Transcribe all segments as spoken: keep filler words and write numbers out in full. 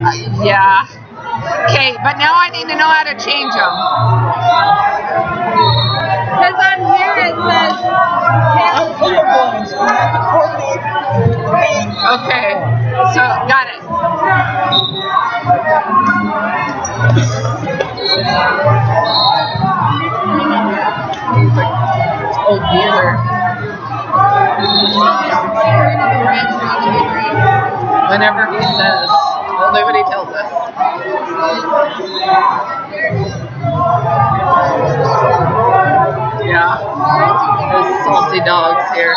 Yeah. Okay, but now I need to know how to change them. Because on here it says I'm colorblind, so you have to coordinate. Okay, so got it. Oh dear. Whenever he says, only when he tells us. Yeah, there's salty dogs here.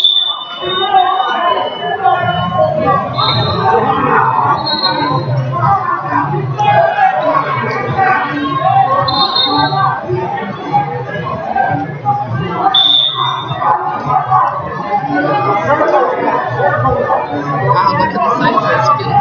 Wow, look at the size of his feet.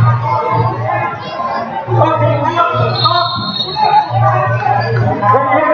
Okay,